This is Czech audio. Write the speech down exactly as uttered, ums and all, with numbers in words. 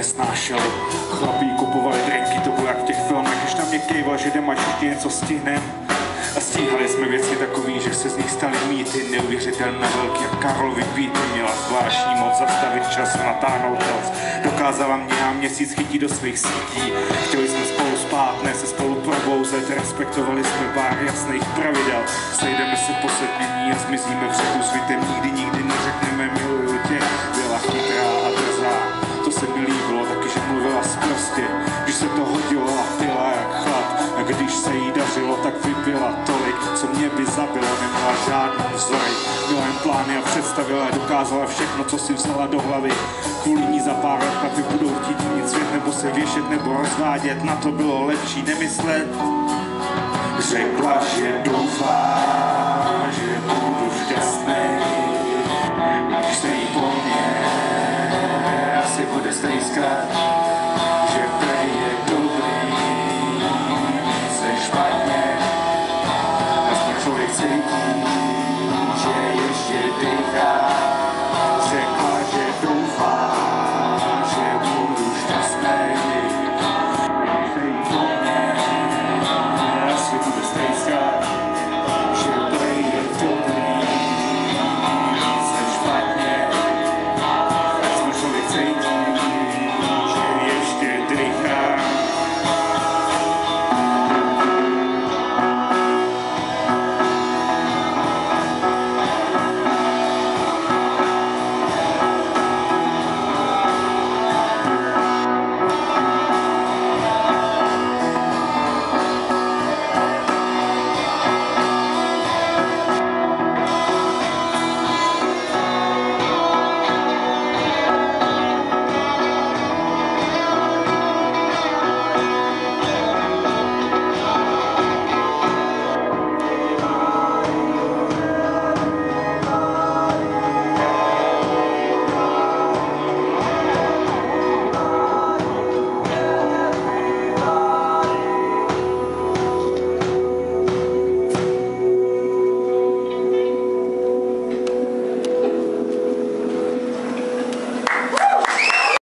nesnášeli. Chlapí kupovali drinky, to bylo jak v těch filmech, když na mě kejval, že jdem, až ještě něco stihnem. A stíhali jsme věci takový, že se z nich staly mýty, neuvěřitelné velký, jak Karlovy býty. Měla zvláštní moc zastavit čas a natáhnout noc. Dokázala mě a měsíc chytit do svých sítí. Chtěli jsme spolu spát, ne se spolu probouzet, respektovali jsme pár jasných pravidel. Sejdeme se po setmění a zmizíme před úsvitem, nikdy, nikdy neřekneme miluju tě. Byla chytrá a drzá, to se mi líbilo, taky, že mluvila sprostě, když se to hodilo a pila jak chlad. A když se jí dařilo, tak vypila tolik, co mě by zabilo, neměla žádnou vzory. Měla jen plány a představila a dokázala všechno, co si vzala do hlavy. Kvůli ní za pár let chlapy budou chtít mít svět, nebo se věšet, nebo rozvádět, na to bylo lepší nemyslet. Řekla, že doufá, že budu šťastný, když se jí po mně asi bude stejskat.